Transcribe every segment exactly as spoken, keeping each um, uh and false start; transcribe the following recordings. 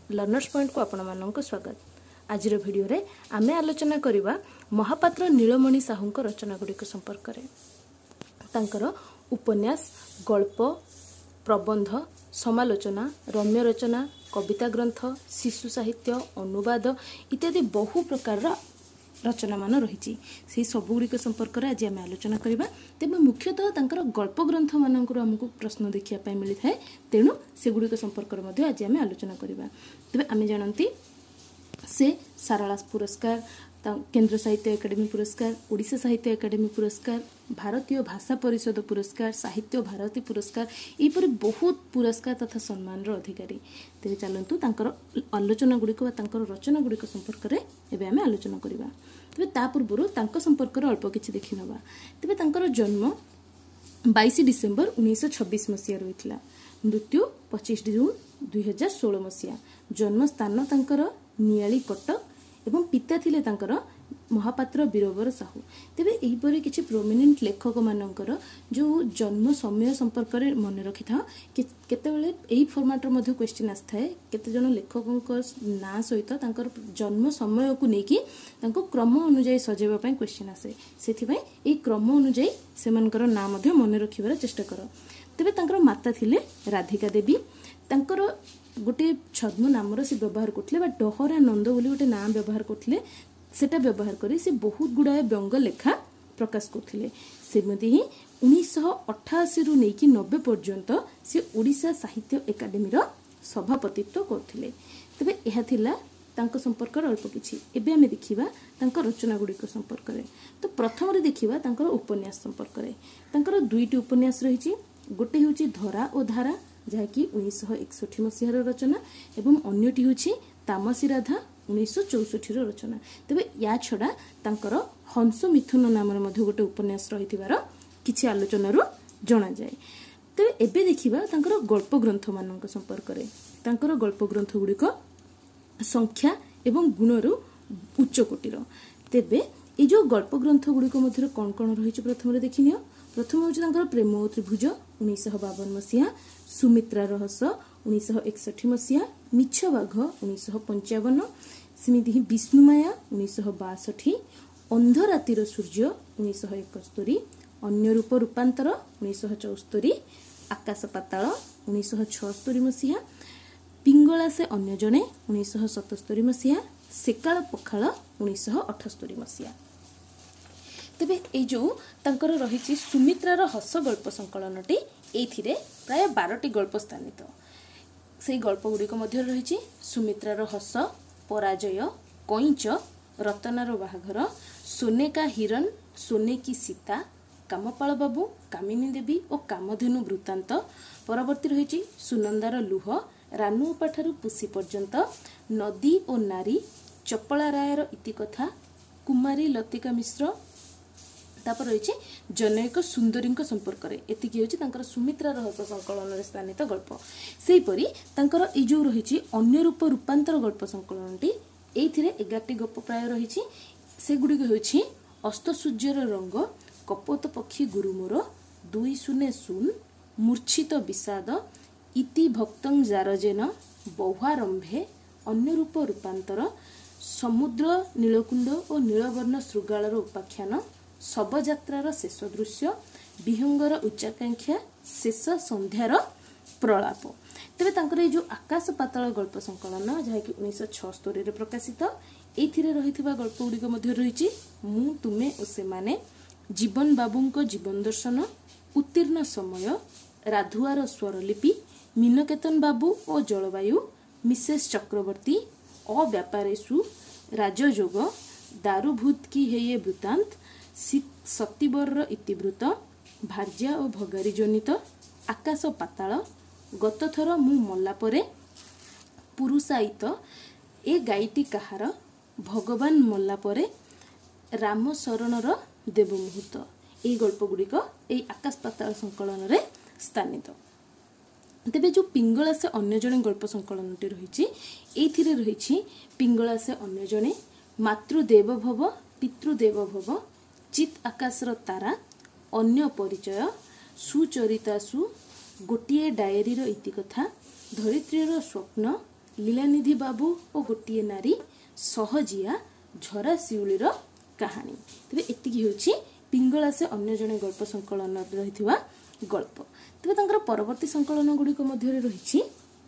Learners point को आपण मानक स्वागत। आज भिडियो रे आमे आलोचना करिबा महापात्र नीलमणि साहूंक रचना गुड़िक संपर्क में। तांकर उपन्यास, गल्प, प्रबंध, समालोचना, रम्य रचना, कविता ग्रंथ, शिशु साहित्य, अनुवाद इत्यादि बहु प्रकार रचना मान रही से सबुଗୁଡ଼ିक संपर्क में आज आम आलोचना करवा। तेज मुख्यतः तांकर गल्प ग्रंथ मानक आमको प्रश्न देखा मिली है, तेणु से गुड़िक संपर्क में आज आम आलोचना करवा। तेज आम जानती से सारला पुरस्कार, केंद्र साहित्य एकाडेमी पुरस्कार, ओडिशा साहित्य एकाडेमी पुरस्कार, भारतीय भाषा परिषद पुरस्कार, साहित्य भारती पुरस्कार यहपरि बहुत पुरस्कार तथा सम्मान अधिकारी। तेज चलतु तांकर आलोचना गुड़िक रचना गुड़िक संपर्क में एवं आम आलोचना करवा। तेज ता पूर्व तांको संपर्क में अल्प किछि देखि नबा। तेज तांकर जन्म बाईस डिसेम्बर उन्नीस छब्बीस मसीहा होता, मृत्यु पच्चीस जून दुई हजार षोल मसीहा। जन्म स्थान तांकर नियाली कटक एवं पिता थिले तांकर महापात्र बीरबर साहू। तेबे एहीपरि किछि प्रोमिनेंट लेखक मानकर जो जन्म समय संपर्क में मन रखि था केतेबेले एही फॉर्मेट रो मध्ये क्वेश्चन आस्थाय केते जन लेखकक ना सहित तांकर जन्म समय को नेकी तांको क्रम अनुसार सजेबा पय क्वेश्चन आसे। सेथि पय एही क्रम अनुसार सेमानकर ना मध्ये मन रखिबार चेष्टा कर। तेबे तांकर माता थिले राधिका देवी। तांकर गोटे छद्म नामर से व्यवहार करथिले बा डहरा नंद बोली गोटे नाम व्यवहार करथिले। सेटा व्यवहार करी से बहुत गुड़ाए व्यंग लेखा प्रकाश करथिले। सेमती ही उन्नीस अठाशी रु नेकी नब्बे पर्यंत से ओडिशा साहित्य एकाडेमी रो सभापतित्व करथिले। तबे एहा थिला तांको संपर्क अल्प किछि। एबे हमें देखिबा तांको रचना गुड़िक संपर्क रे। तो प्रथम रे देखिबा तांको उपन्यास संपर्क रे। तांको दुईटी उपन्यास रहिछि। गोटे होछि धरा और धारा जहाँकि उन्नीस एकसठी मसीहार रचना एवं अन्यटी होछि तामसी राधा उन्नीस चौसठी रचना। तेबे या छड़ा तांकर हंस मिथुन नाम गोटे उपन्यास रही किछि आलोचना जना जाए। तेबे एबे देखिबा तांकर गल्प ग्रंथ मान संपर्क में। तांकर गल्प ग्रंथ गुड़िक संख्या एवं गुणरू उच्च कोटीर। तेबे ये जो गल्प ग्रंथ गुड़िक मध्य कौन कौन रही प्रथम देखिनियो। प्रथम हूँ प्रेम और त्रिभुज उन्नीस बावन मसीहा, सुमित्रा रहस्य उन्नीस एकसठी मसीहा, मिछ बाघ उन्नीस पंचावन, सेमती ही विष्णुमाया उन्नीस बासठी, अंधरातिर सूर्य उन्नीस एकस्तरी, अन्य रूप रूपांतर उन्नीस चौस्तरी, आकाश पाताल उन्नीस छस्तरी मसीहा, पिंगला से अन्य जने उन्नीस सतस्तरी मसीहा, सेकाल पखाल उन्नीस अठस्तरी मसीहा। तेबे ए जो तांकर रही सुमित्रार हस गल्प संकलनटी एथिरे प्राय बारटी गल्प स्थानित। से गल्प गुड़िक मध्य रही सुमित्रार हस, पराजय, कईच, रतनार बाहाघर, सोने का हिरण, सोने की सीता, कामपाल बाबू, कामिनी देवी और कामधेनु वृत्तांत। परवर्ती रही सुनंदार लुह, रानू पाठारू पुसी पर्यंत, नदी और नारी, चपला रायर इतिकथा, कुमारी लतिका मिश्र। तापर रही जनक सुंदरी संपर्क में। एतिकी होची तांकर सुमित्रा रहस्य संकलन स्थानित गल्प। सेहीपरि तांकर ए जो रही अन्य रूप रूपांतर गल्प संकलनटी एथिरे एगारटी गप प्राय रही। से गुड़िक होची अस्त सूर्यर रंग, कपोत पक्षी गुरुमोर, दुई सुने सुन, मूर्छित विषाद, इति भक्तं जारजेन, बहुआरंभे, अन्य रूप रूपांतर, समुद्र नीलकुंड और नीलवर्ण श्रृगालर उपाख्यान, शवयात्रार शेष दृश्य, विहंगर उच्चाकांक्षा, शेष संध्यार प्रलाप। तेरे तांकर जो आकाश पाताल गल्प संकलन जहाँकि उन्नीस छस्तरी प्रकाशित एथिरे रहिथिबा गल्प गुड़िक मध्य रही मु तुमे और सेमाने, जीवन बाबूंको जीवन दर्शन, उत्तीर्ण समय, राधुआर स्वरलिपि, मीनकेतन बाबू और जलवायु, मिसेस चक्रवर्ती, अव्यापारेशु, राजयोग, दारुभूत की है ये वृत्तांत, सतीवर इतिवृत्त, भार्या और भगारी जनित, आकाश पाताल, गतथर मु मल्ला परे, पुरुषायित, ए गाईटी काहार, भगवान मल्ला परे, राम शरणर देव मुहूर्त। यही गल्प गुड़िक यही आकाश पाताल संकलन में स्थानित। तेबे जो पिंगला से अन्य जने गल्प संकलनटी रही एथिरे रही पिंगला से अन्य जने, मातृदेव भव, पितृदेव भव, चित आकाशर तारा, अन्य परिचय, सुचरितासु, गोटिए डायरीर इतिकथा, धरित्रीर स्वप्न, लीलानिधि बाबू और गोटे नारी सहजिया झरा शिउलीर कहानी। तेज एतिकी होछि पिंगला से अन्य जने गल्प संकलन रहिथिबा गल्प। तेज तांकर परवर्ती संकलन गुड़िक मध्य रही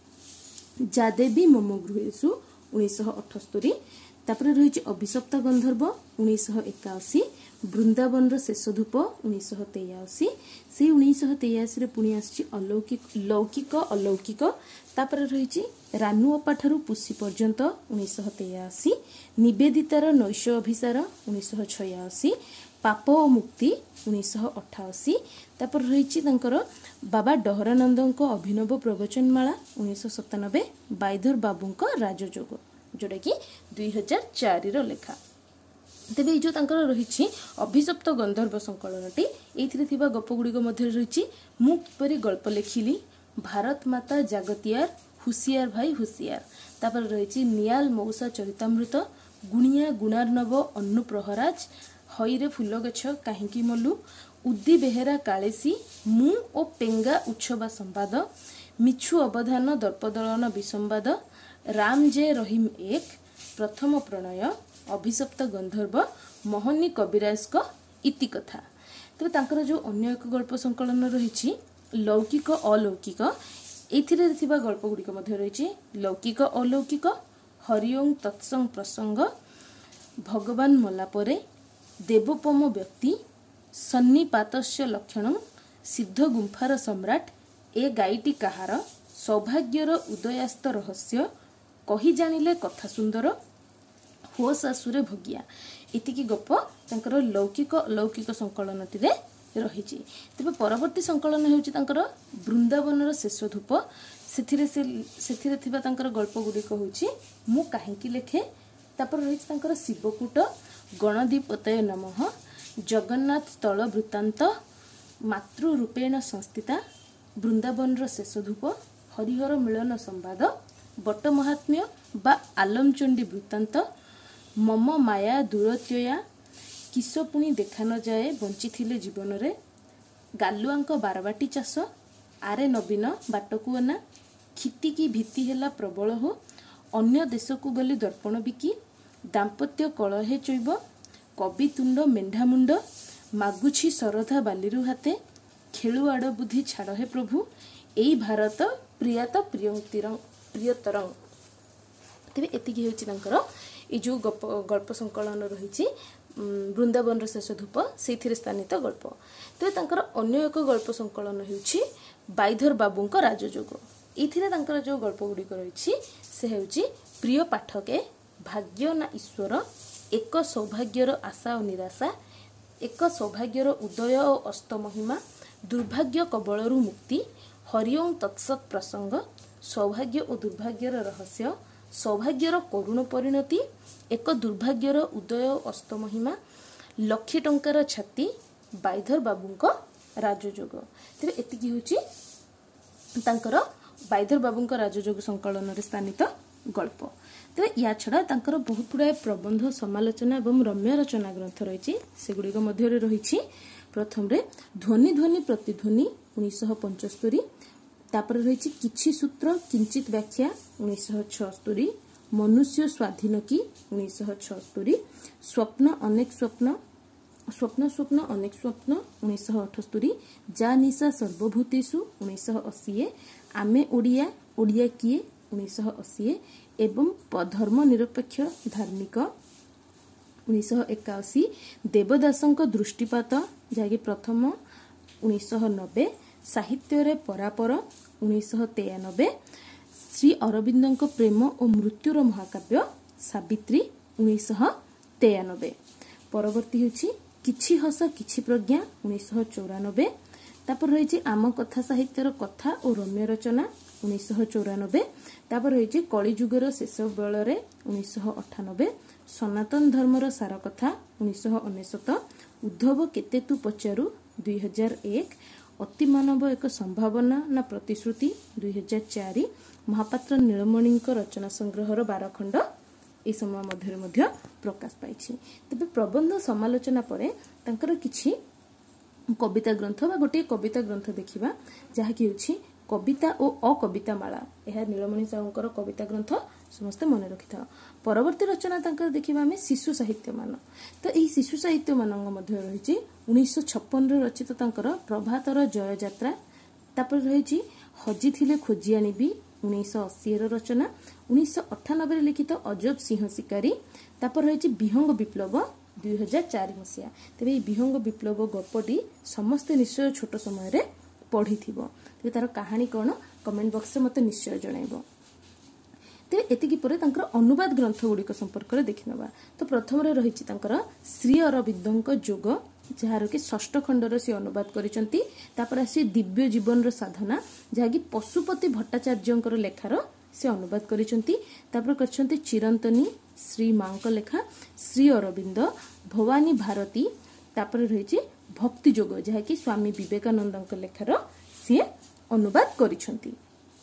जादेवी मम गृहेषु उन्नीस अठस्तरी, तापर रही अभिशप्त गंधर्व उन्नीस एकाशी, वृंदावन शेष धूप उन्नीस तेयाशी, से उन्नीस तेयाशी पुणी आसी अलौकिक लौकिक अलौकिक, तापर रही रानू अपा ठारू पुषी पर्यंत उन्नीस तेयाशी, निवेदितार नैश अभिसार उन्नीस छयाशी, पाप और मुक्ति उन्नीस अठाशी, तापर रही बाबा डहरानंद अभिनव प्रवचनमाला उन्नीस सतानबे, बाईधर बाबू राजयोग जोटा कि दुई हजार चार लेखा। तेबे जो तांकर रही अभिशप्त गंधर्व संकलनटी ये गपगुड़िक मध्य रही मु किपरि गल्प लिखिली, भारत माता जागतियार, हुसियार भाई हुसियार, तापर रही नियाल मौसा चरितामृत, गुणिया गुणार्णव अन्नु प्रहराज, हईरे फुल गछ काहींकी मल्लू, उद्दी बेहेरा कालेसी, मु ओ पेंगा उच्छबा संवाद, मिछु अवधान दर्पदलन विसंवाद, राम जे रहीम एक, प्रथम प्रणय, अभिशप्त गंधर्व, मोहनी कविराज का इति कथा। तेज तांकर जो अन्य एक गल्प संकलन रही लौकिक अलौकिक, एथिरे थिबा गल्प गुड़िक मध्य रही लौकिक अलौकिक, हरिओं तत्संग प्रसंग, भगवान मलापरे, देवोपम व्यक्ति, सन्निपातस्य लक्षण, सिद्ध गुंफार सम्राट, ए गाईटी काहार, सौभाग्यर उदयास्त रहस्य, कही जानिले कथा सुंदर, हो सासुरे भोगिया, इतिकी गप तांकर लौकिक अलौकिक संकलनटी रही। तेज परवर्ती संकलन होउछि तांकर वृंदावन शेष धूप, सेथिरे सेथिरे थिबा तांकर गल्प गुड़िक होउछि मु काहींकी लेखे, तापर रही तांकर शिवकूट, गणदीपतय नमः, जगन्नाथ स्थल वृत्तांत, मातृरूपेण संस्थिता, वृंदावन शेष धूप, हरिहर मिलन संवाद, बट महात्म्य बा आलमचंडी वृत्तांत, मम माया दूरत्यया, किस पुणी देखा न जाए बंची जीवन रे, गालुआंक बारबाटी चाष, आरे नवीन बाटकु अना, खिति की भीति हेला प्रबल हो, अन्य देश को गली दर्पण बिकी, दाम्पत्य कलहे चैब, कवि तुंड मेढा मुंड, मागुछि सरधा बालिरु हाते, खेलु आड़ बुद्धि छाड़ हे प्रभु, एई भारत प्रियात प्रियतर प्रियतरंग। तेज एतिकी होछि तांकर ए जो गप गल्प संकलन रही वृंदावन शेष धूप से स्थानित गल्प। तेज तांकर अन्य एक गल्प संकलन होछि बाईधर बाबू राजयोग। एथिरे तांकर जो गल्प गुड़िक रही से होछि प्रिय पाठके, भाग्य ना ईश्वर, एक सौभाग्यर आशा और निराशा, एक सौभाग्यर उदय और अस्त महिमा, दुर्भाग्य कबलरू मुक्ति, हरिओं तत्सत प्रसंग, सौभाग्य और दुर्भाग्यर रहस्य, सौभाग्यर करुण परिणति, एक दुर्भाग्यर उदय और अस्त महिमा, लक्षे टंकार छाती, बाईधर बाबू राजयोग। तेरे एतिकी होछि तांकर बाईधर बाबू राजयोग संकलन स्थानित गल्प। तेज या छड़ा तांकर बहुत गुड़ाए प्रबंध समालोचना और रम्य रचना ग्रंथ रही सेगुड़िक मध्य रही प्रथम रे ध्वनि ध्वनि प्रतिध्वनि उन्नीस पंचस्तरी, तापर रही किछि सूत्र किंचित व्याख्या उन्नीस छस्तरी, मनुष्य स्वाधीन की उन्नीस छस्तरी, स्वप्न अनेक स्वप्न स्वप्न स्वप्न अनेक स्वप्न उन्नीस अठस्तरी, जा निशा सर्वभूतेषु उन्नीस अशी, आमे ओडिया ओडिया किए उन्नीस अशी, एवं धर्म निरपेक्ष धार्मिक उन्नीस एकाशी, देवदासंक दृष्टिपात जहाँकि प्रथम उन्नीस नब्बे, साहित्य रे परापर उन्नीस तेयानबे, श्री अरविंद प्रेम और मृत्युर महाकाव्य सावित्री उन्नीस तेयानबे। परवर्ती होछि किछि हस किछि प्रज्ञा उन्नीस चौरानबे, तापर रही आम कथा साहित्यर कथा और रम्य रचना उन्नीस चौरानबे, तापर रही कलिजुगर शेष बेल उन्नीस अठानबे, सनातन धर्मर सार कथा उन्नीस अनेशत, उद्धव केते तू पचारू दुई हजार एक, अति मानव एक संभावना ना प्रतिश्रुति दुई हजार चार, महापात्र नीलमणि रचना संग्रहर बार खंड ए समय मध्य मध्य प्रकाश पाई। तेज प्रबंध समालोचना पर तांकर किछि कविता ग्रंथ बा गोटे कविता ग्रंथ देखिबा जहाँकि होछि कविता और अकविता माला यह नीलमणि साहूंकर कविता ग्रंथ समस्ते मन रखि था। परवर्ती रचना तांकर देखिबा हमें शिशु साहित्य मान। तो यही शिशु साहित्य मानक मध्य रही उन्नीस छप्पन रचित तांकर प्रभातर जय यात्रा, तापर रही हजी थिले खोजी आनिबी उन्नीस अशी रचना, उन्नीस अठानबे लिखित अजब सिंह शिकारी, तापर रही विहंग विप्लव दुई हजार चार मसीहा। तेरे विहंग विप्लव गपटी समस्ते निश्चय छोट समय पढ़ी तेरे तार कहानी कौन कमेंट बॉक्स में मत निश्चय जनइब। तेरे एतिकी परे तांकर अनुवाद ग्रंथ गुड़िक संपर्क में देखि नबा। तो प्रथम रही श्री अरविंदों जोग जार कि षष्ठ खंडर सी अनुवाद करिसंती। तापर आसी दिव्य जीवन रो साधना जहाँकि पशुपति भट्टाचार्य लेखार से अनुवाद करिसंती। तापर करछंती चिरंतनी श्री मांक लेखा श्री अरविंद भवानी भारती। तापर रही भक्ति जोग जहाँकि स्वामी विवेकानंद लेखार सी अनुवाद करिसंती।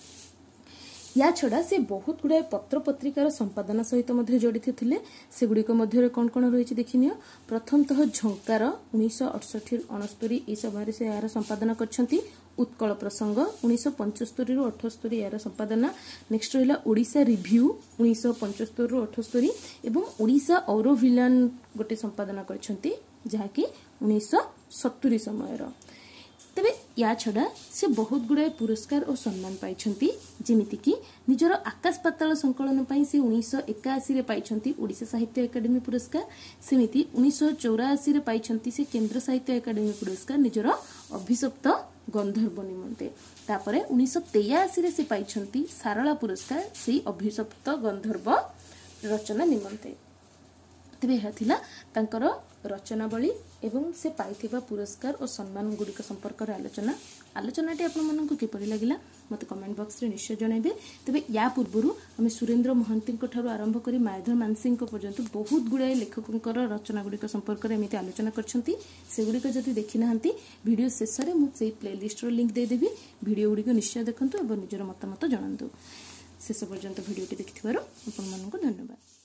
या छड़ा से बहुत गुड़ाए पत्र पत्रिकार संपादना सहित जड़ित थे। सेगुड़िक मध्य कौन कौन रही देखिनियो। प्रथमतः झंकार उन्नीस अड़सठी अणस्तरी ये समय से यार संपादना करछंती। उत्कल प्रसंग उन्नीस पंचस्तरी रु अठस्तरी यार संपादना। नेक्स्ट रहा ओडिशा रिव्यू उन्नीस पंचस्तरी रु अठस्तरी एवं ओडिशा औरभिलान गोटे संपादना करछंती जहाँकि उन्नीस सत्तरी समय। तेबे या छड़ा से बहुत गुड़ाए पुरस्कार और सम्मान पाइछंती। जेमिति कि निजर आकाश पाताल संकलन पाई से उन्नीस एकाशी रे पाइछंती ओडिशा साहित्य एकाडेमी पुरस्कार। सेमिति उन्नीस चौराशी रे पाइछंती से केंद्र साहित्य एकाडेमी पुरस्कार निजर अभिशप्त गंधर्व निमंते। तापरे उन्नीस तेयाशी रे से पाइछंती सारला पुरस्कार से अभिशप्त गंधर्व रचना निमंते। तेबे यह थिला तांकर रचनावली एवं से पाइथिबा पुरस्कार और सम्मान गुड़िक संपर्क में आलोचना। आलोचनाटी आपको किपरि लगिला मत कमेंट बॉक्स रे निश्चय जनइबे। तेबे या पूर्वरु आम सुरेंद्र महांती ठारू आरंभ करी मायाधर मानसिंह पर्यंत बहुत गुड़ाए लेखकों रचना गुड़िक संपर्क में एमती आलोचना करछंती। सेगुड़िक जदि देखि नाहंती वीडियो शेष में मुझे प्लेलिस्ट रो लिंक देदेवी। वीडियो गुड़िक निश्चय देखंतु और निजर मतामत जणांतु। शेष पर्यंत वीडियोटी देखिथिबारु आपन मानकु धन्यवाद।